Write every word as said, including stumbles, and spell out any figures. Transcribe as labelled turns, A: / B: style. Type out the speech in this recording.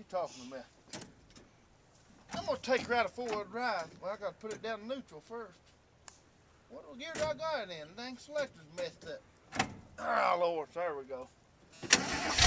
A: you talking about? I'm gonna take her out of four-wheel drive. Well, I gotta put it down to neutral first. What gear do I got it in? Dang selector's messed up. Oh Lord, there we go.